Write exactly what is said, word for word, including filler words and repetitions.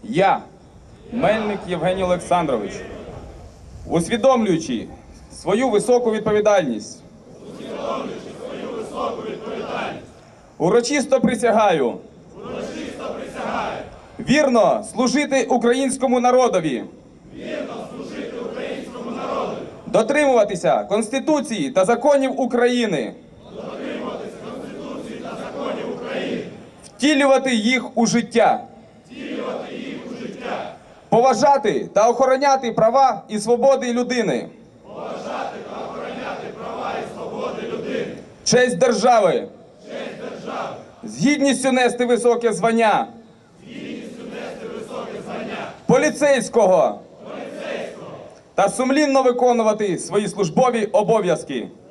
Я, Мельник Євгеній Олександрович, усвідомлюючи свою високу відповідальність, усвідомлюючи свою високу відповідальність, урочисто присягаю, урочисто присягаю вірно служити українському народові, вірно служити українському народу, дотримуватися Конституції та законів України, дотримуватися Конституції та законів України, втілювати їх у життя, втілювати їх у життя, поважати та охороняти права і свободи людини, поважати та охороняти права і свободи людини, честь держави, честь держави, з гідністю нести високе звання, з гідністю нести високе звання поліцейського поліцейського та сумлінно виконувати свої службові обов'язки.